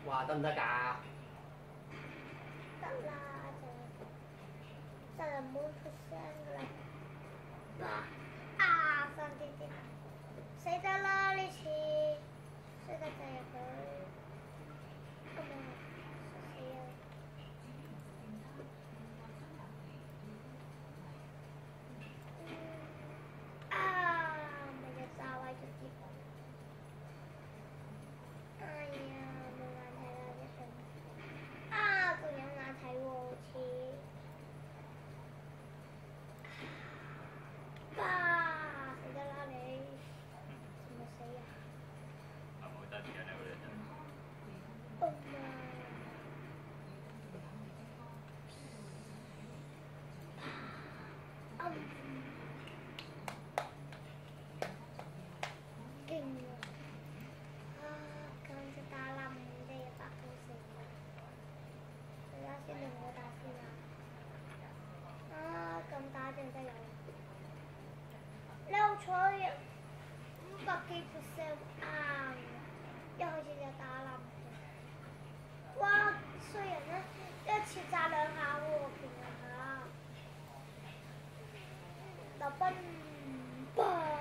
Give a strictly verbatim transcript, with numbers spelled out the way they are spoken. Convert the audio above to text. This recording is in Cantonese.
哇，得唔得㗎？ 得啦，就就唔好出聲啦。啊！生啲啲，死得啦呢次，衰得滯入佢，咁啊，死啊！啊！咪就炸壞咗啲火。哎呀，冇眼睇啦，一定。啊，仲有眼睇喎，好似。啊！死得啦你，係咪死啊？ 係咪好得意啊？你嗰隻真。 哦嘛。嗯。勁啊！啊，咁就打冧你哋白兔死啦！而家先定我打先啊！啊，咁打陣真有。溜彩五百幾 percent 啱，一開始就打冧佢。哇！衰人咧，一次炸兩下喎，勁啊嚇！立奔，砰！